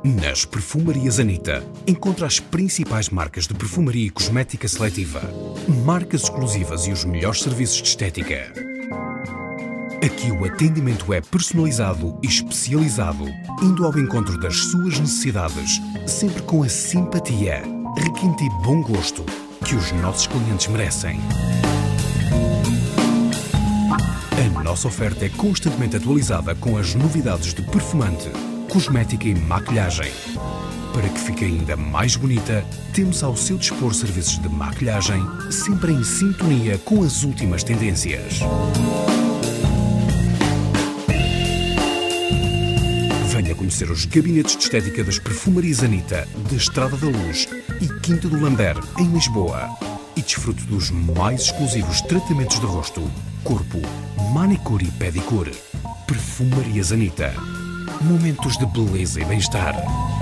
Nas Perfumarias Anitta, encontra as principais marcas de perfumaria e cosmética seletiva, marcas exclusivas e os melhores serviços de estética. Aqui o atendimento é personalizado e especializado, indo ao encontro das suas necessidades, sempre com a simpatia, requinte e bom gosto que os nossos clientes merecem. A nossa oferta é constantemente atualizada com as novidades de perfumante, cosmética e maquilhagem. Para que fique ainda mais bonita, temos ao seu dispor serviços de maquilhagem, sempre em sintonia com as últimas tendências. Venha conhecer os gabinetes de estética das Perfumarias Anitta, de Estrada da Luz e Quinta do Lamber, em Lisboa. E desfrute dos mais exclusivos tratamentos de rosto, corpo, manicure e pedicure. Perfumarias Anitta. Momentos de beleza e bem-estar.